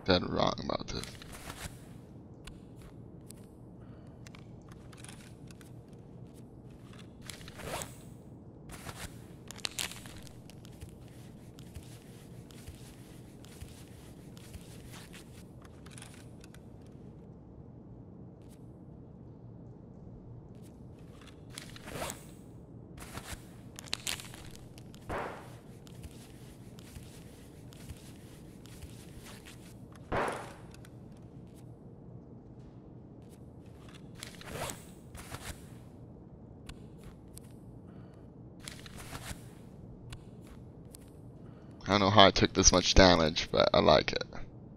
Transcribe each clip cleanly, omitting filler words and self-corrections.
Dead wrong about this. I don't know how I took this much damage, but I like it.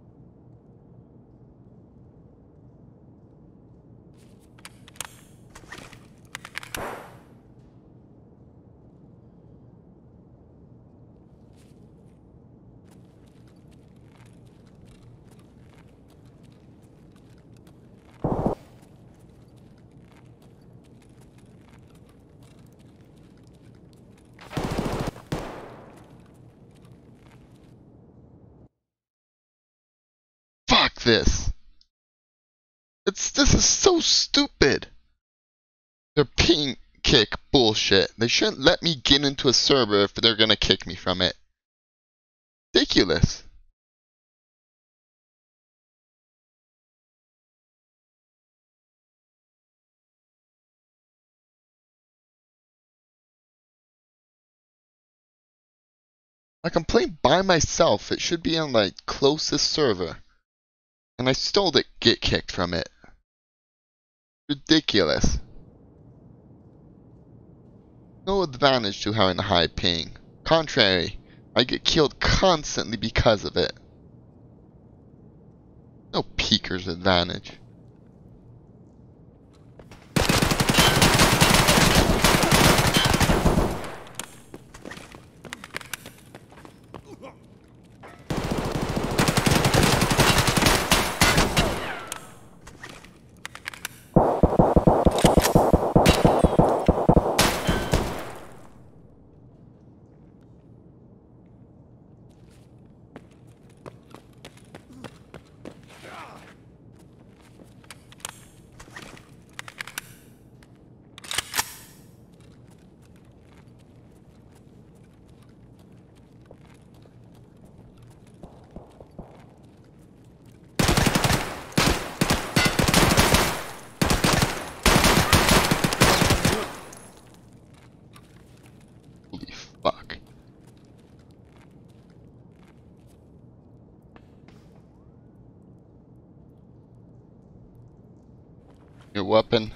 Fuck this! This is so stupid! They're ping kick bullshit. They shouldn't let me get into a server if they're gonna kick me from it. Ridiculous. Like, I'm playing by myself. It should be on my closest server. And I still get kicked from it. Ridiculous. No advantage to having a high ping. Contrary, I get killed constantly because of it. No peeker's advantage. Holy fuck. Your weapon.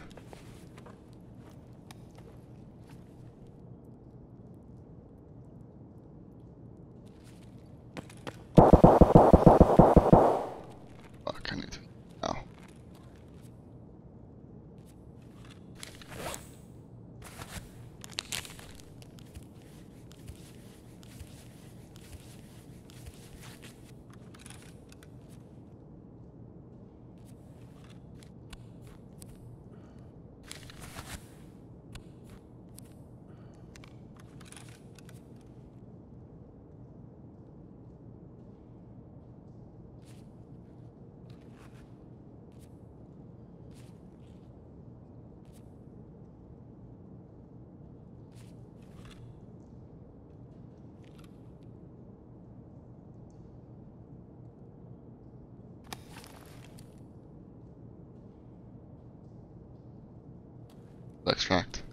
Fuck, I need to. Ow. Extract.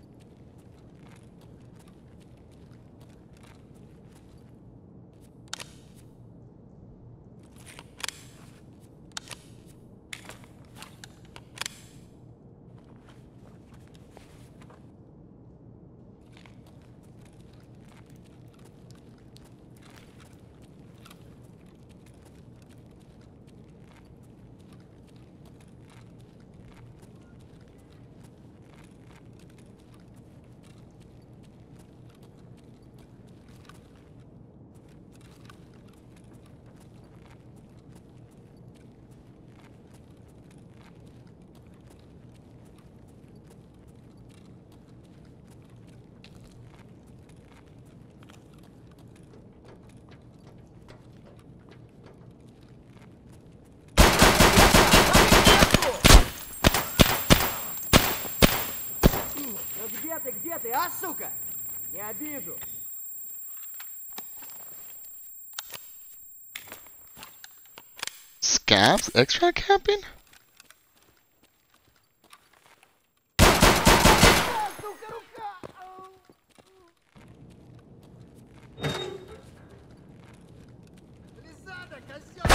ты где ты, а, сука? Не обижу. Scabs? Extra camping? Сука, рука! Лизада, козёл!